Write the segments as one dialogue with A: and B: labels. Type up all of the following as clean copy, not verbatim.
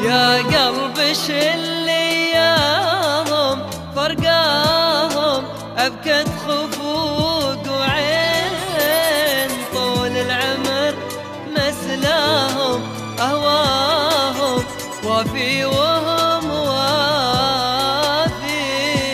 A: يا قلبي شل اياهم فرقاهم ابكت خفوق وعين، طول العمر مسلاهم اهواهم وافي وهم وافي.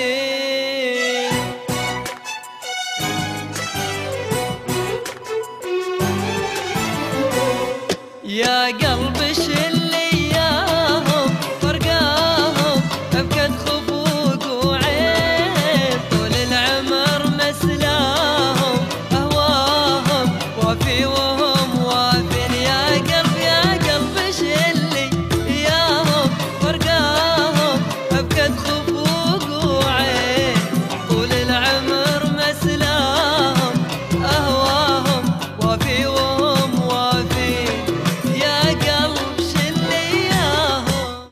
A: يا قلبي شل اياهم فرقاهم ابكت خفوق وعين، طول العمر مسلاهم اهواهم وافي وهم وافين. يا قلبي شل اياهم فرقاهم ابكت خفوق وعين، طول العمر مسلاهم اهواهم وافي وهم وافين. يا قلب شل اياهم.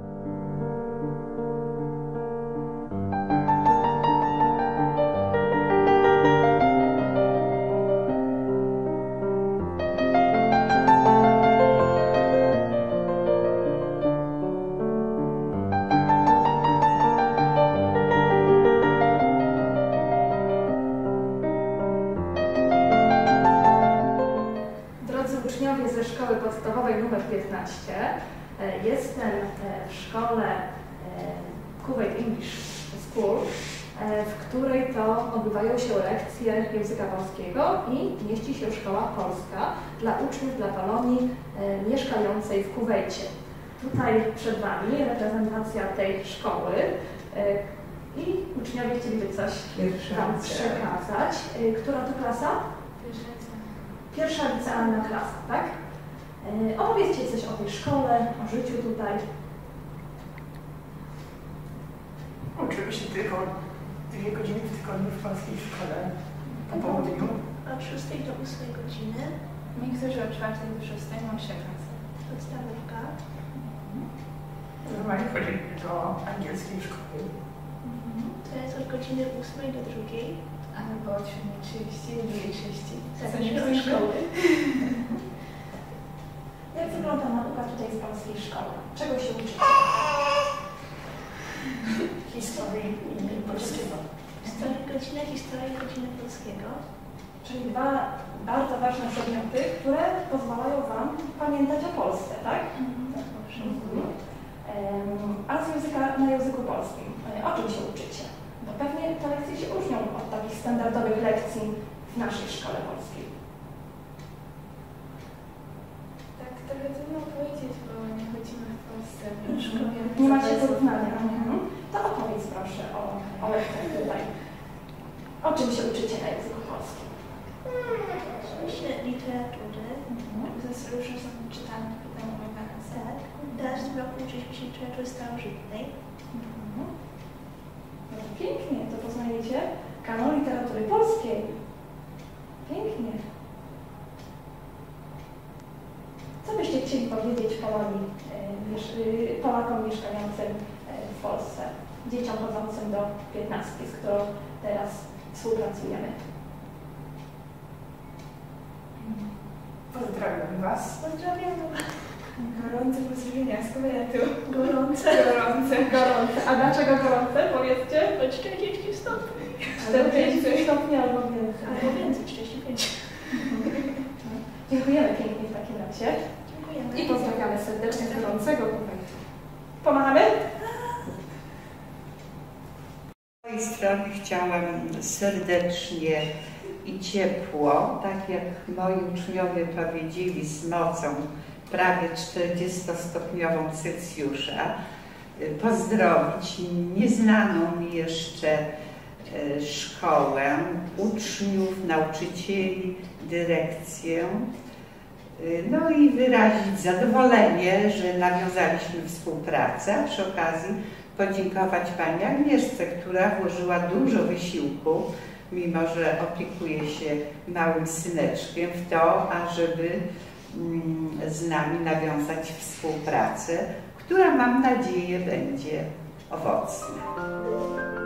B: Drodzy uczniowie ze szkoły podstawowej nr 15, jestem w szkole Kuwait English School, w której to odbywają się lekcje języka polskiego i mieści się szkoła polska dla uczniów, dla Polonii mieszkającej w Kuwejcie. Tutaj przed Wami reprezentacja tej szkoły i uczniowie chcieliby coś Wam przekazać. Która to klasa? Pierwsza licealna klasa, tak? Opowiedzcie coś o tej szkole, o życiu tutaj.
C: Uczymy się tylko 2 godziny w tygodniu w polskiej szkole po południu.
D: Od 6 do 8 godziny.
E: Niektórzy od 4 do 6 mają się klasy.
D: Podstawówka.
C: Normalnie chodzimy do angielskiej szkoły.
D: To jest od godziny 8 do 2.
E: Albo od 7:30 do 2:30.
D: Zależy od szkoły.
B: Jak wygląda nauka tutaj z polskiej szkoły? Czego się uczycie?
C: Historii i polskiego.
D: Godzina historii, godzina polskiego.
B: Czyli 2 bardzo ważne przedmioty, które pozwalają Wam pamiętać o Polsce, tak? A z języka na języku polskim, o czym się uczycie? Bo pewnie te lekcje się różnią od takich standardowych lekcji w naszej szkole polskiej.
E: Tak, trochę trudno powiedzieć, bo nie chodzimy w Polsce w szkole.
B: Nie macie porównania. To opowiedz proszę o lekcjach tutaj. O czym się uczycie na języku polskim?
D: Myślę literatury.
E: Różne są czytanki, potem omawiane.
D: Tak. Teraz w tym roku uczyliśmy się literatury starożytnej.
B: No to pięknie, to poznajecie kanon literatury polskiej. Pięknie. Co byście chcieli powiedzieć Polonii, Polakom mieszkającym w Polsce, dzieciom chodzącym do 15, z którą teraz współpracujemy?
C: Pozdrawiam Was.
D: Pozdrawiam.
E: Gorące pozdrowienia z Kuwaitu.
D: Gorące.
B: Gorące. A dlaczego gorące? Powiedzcie.
D: Od 40 stopni.
B: 40 stopni albo więcej.
D: Albo więcej, 45.
B: Dziękujemy pięknie w takim razie.
D: Dziękujemy.
B: I pozdrawiamy serdecznie z gorącego Kuwaitu. Pomachamy?
F: Z mojej strony chciałam serdecznie i ciepło, tak jak moi uczniowie powiedzieli, z mocą prawie 40-stopniową Celsjusza, pozdrowić nieznaną mi jeszcze szkołę, uczniów, nauczycieli, dyrekcję, no i wyrazić zadowolenie, że nawiązaliśmy współpracę, a przy okazji podziękować Pani Agnieszce, która włożyła dużo wysiłku, mimo że opiekuje się małym syneczkiem, w to, ażeby z nami nawiązać współpracę, która, mam nadzieję, będzie owocna.